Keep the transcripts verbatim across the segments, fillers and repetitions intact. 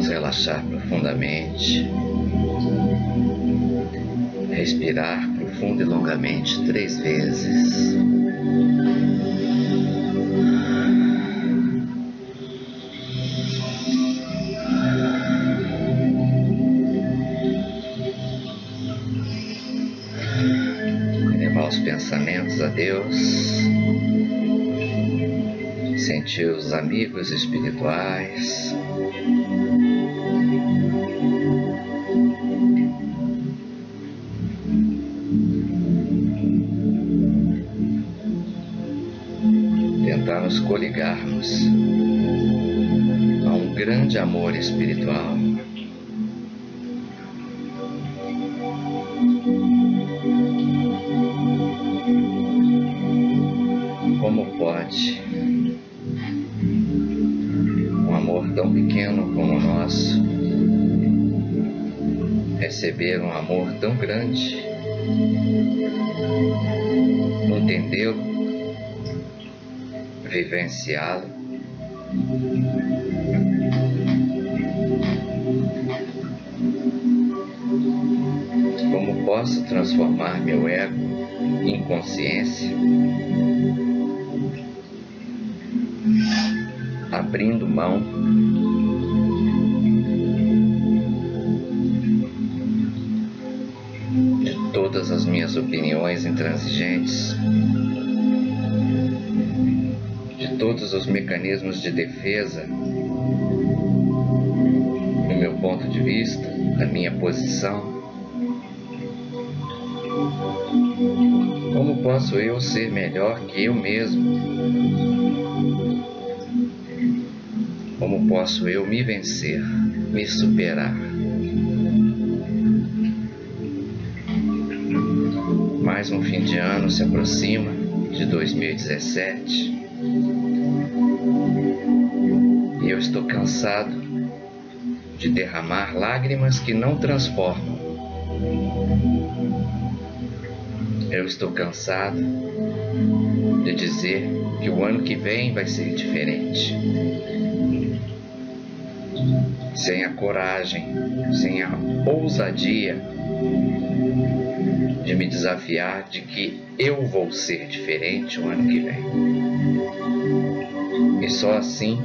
Vamos relaxar profundamente. Respirar profundo e longamente três vezes. Elevar os pensamentos a Deus. Sentir os amigos espirituais. Tentar nos coligarmos a um grande amor espiritual. Como pode um amor tão pequeno como o nosso receber um amor tão grande, entendê-lo, vivenciá-lo? Como posso transformar meu ego em consciência, abrindo mão de todas as minhas opiniões intransigentes, de todos os mecanismos de defesa do meu ponto de vista, da minha posição? Como posso eu ser melhor que eu mesmo? Como posso eu me vencer, me superar? Mais um fim de ano se aproxima, de dois mil e dezessete, e eu estou cansado de derramar lágrimas que não transformam. Eu estou cansado de dizer que o ano que vem vai ser diferente. Sem a coragem, sem a ousadia de me desafiar de que eu vou ser diferente o ano que vem. E só assim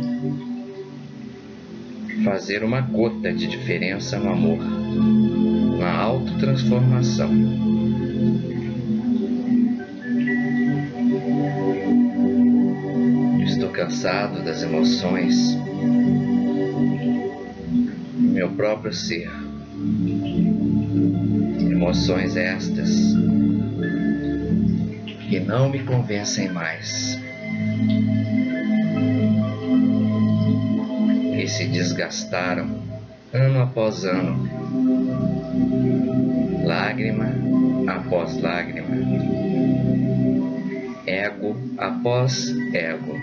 fazer uma gota de diferença no amor, na autotransformação. Estou cansado das emoções do meu próprio ser. Emoções estas que não me convencem mais, que se desgastaram ano após ano, lágrima após lágrima, ego após ego.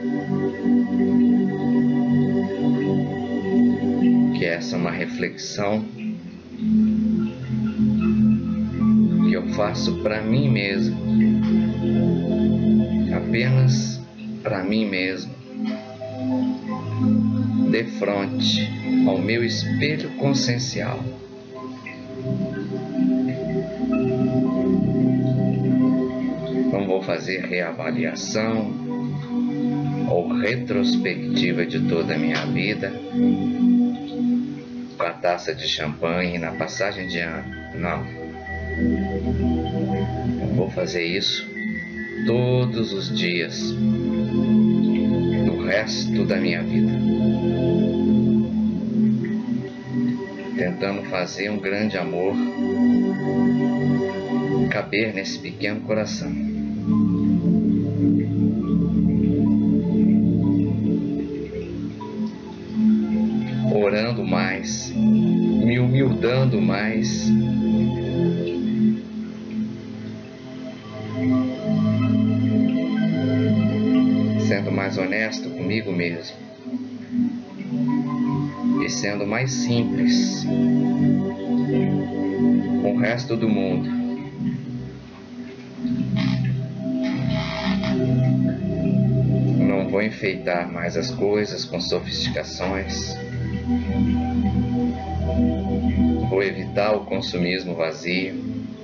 Que essa é uma reflexão que eu faço para mim mesmo, apenas para mim mesmo, de frente ao meu espelho consciencial. Não vou fazer reavaliação ou retrospectiva de toda a minha vida com a taça de champanhe na passagem de ano. Não. Eu vou fazer isso todos os dias do resto da minha vida, tentando fazer um grande amor caber nesse pequeno coração. Orando mais, me humildando mais, sendo mais honesto comigo mesmo e sendo mais simples com o resto do mundo. Não vou enfeitar mais as coisas com sofisticações. Vou evitar o consumismo vazio.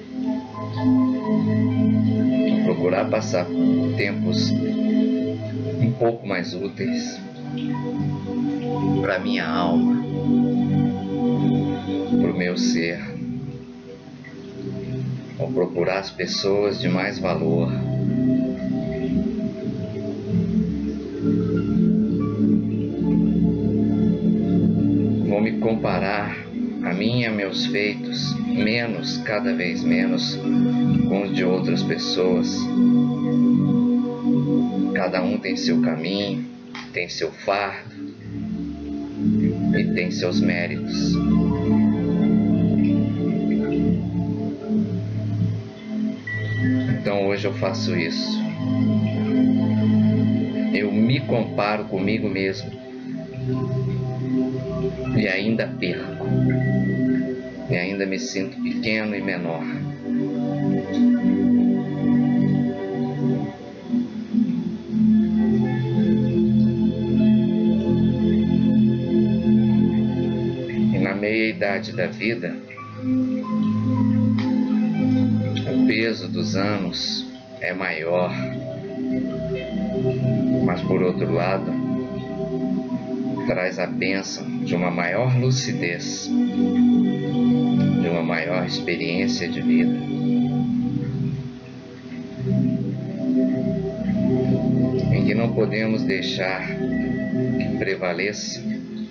Vou procurar passar tempos um pouco mais úteis para minha alma, para o meu ser. Vou procurar as pessoas de mais valor. Vou me comparar a mim e a meus feitos menos, cada vez menos, com os de outras pessoas. Cada um tem seu caminho, tem seu fardo e tem seus méritos. Então hoje eu faço isso. Eu me comparo comigo mesmo e ainda perco, e ainda me sinto pequeno e menor. E na meia-idade da vida, o peso dos anos é maior, mas por outro lado, traz a bênção de uma maior lucidez, de uma maior experiência de vida. Em que não podemos deixar que prevaleça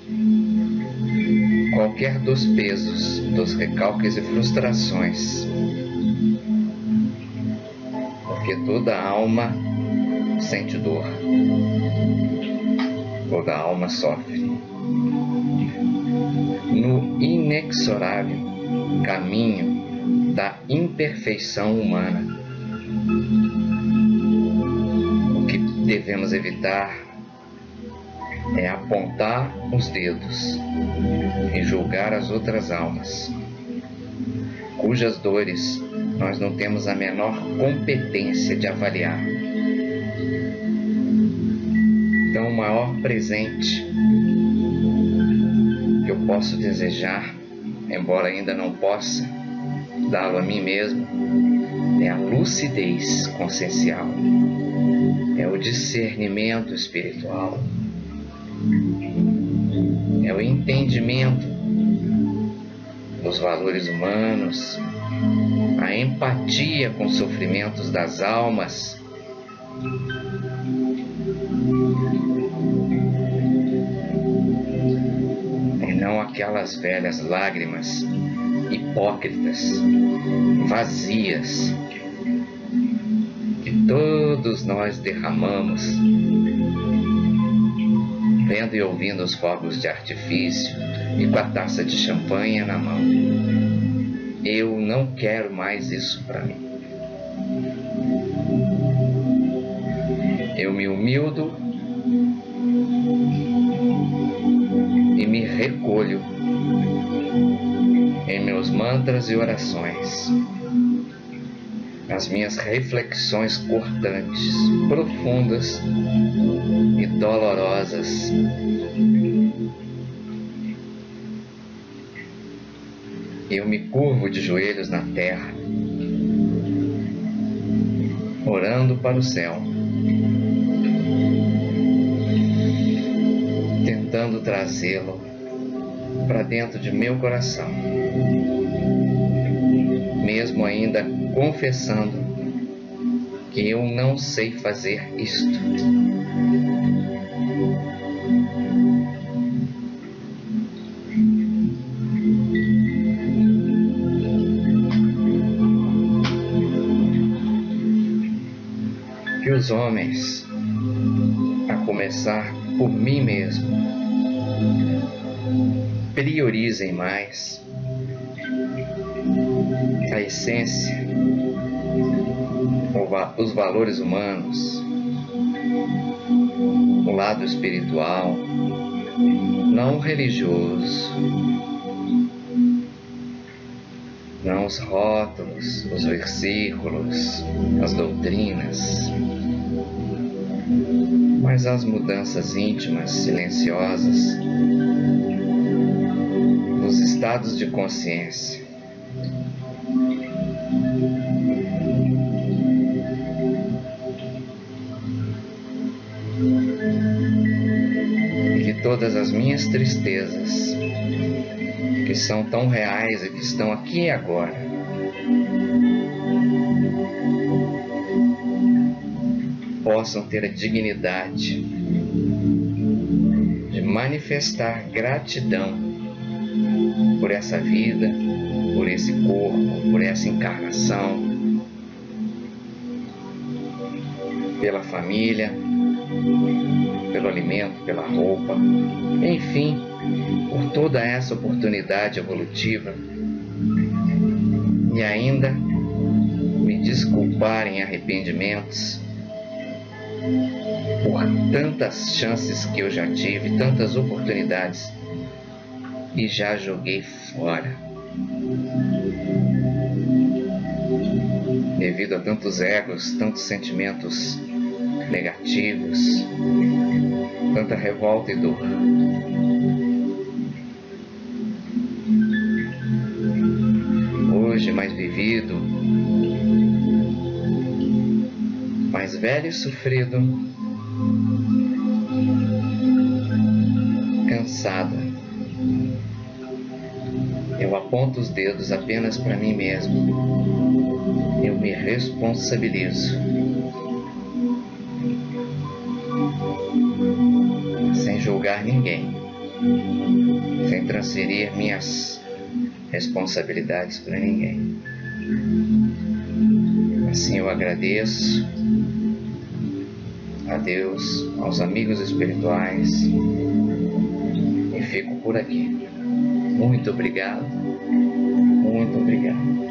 qualquer dos pesos, dos recalques e frustrações, porque toda alma sente dor. Toda alma sofre. No inexorável caminho da imperfeição humana, o que devemos evitar é apontar os dedos e julgar as outras almas, cujas dores nós não temos a menor competência de avaliar. Então, o maior presente que eu posso desejar, embora ainda não possa dá-lo a mim mesmo, é a lucidez consciencial, é o discernimento espiritual, é o entendimento dos valores humanos, a empatia com os sofrimentos das almas, e não aquelas velhas lágrimas hipócritas, vazias, que todos nós derramamos, vendo e ouvindo os fogos de artifício e com a taça de champanhe na mão. Eu não quero mais isso para mim. Eu me humildo e me recolho em meus mantras e orações, nas minhas reflexões cortantes, profundas e dolorosas. Eu me curvo de joelhos na terra, orando para o céu, tentando trazê-lo para dentro de meu coração, mesmo ainda confessando que eu não sei fazer isto. Que os homens, a começar por mim mesmo, priorizem mais a essência, os valores humanos, o lado espiritual, não religioso, não os rótulos, os versículos, as doutrinas, mas as mudanças íntimas, silenciosas, os estados de consciência. E que todas as minhas tristezas, que são tão reais e que estão aqui e agora, possam ter a dignidade de manifestar gratidão por essa vida, por esse corpo, por essa encarnação, pela família, pelo alimento, pela roupa, enfim, por toda essa oportunidade evolutiva, e ainda me desculpar em arrependimentos por tantas chances que eu já tive, tantas oportunidades e já joguei fora devido a tantos egos, tantos sentimentos negativos, tanta revolta e dor. Hoje, mais vivido, mais velho e sofrido, cansada, eu aponto os dedos apenas para mim mesmo. Eu me responsabilizo, sem julgar ninguém, sem transferir minhas responsabilidades para ninguém. Assim eu agradeço a Deus, aos amigos espirituais, e fico por aqui. Muito obrigado, muito obrigado.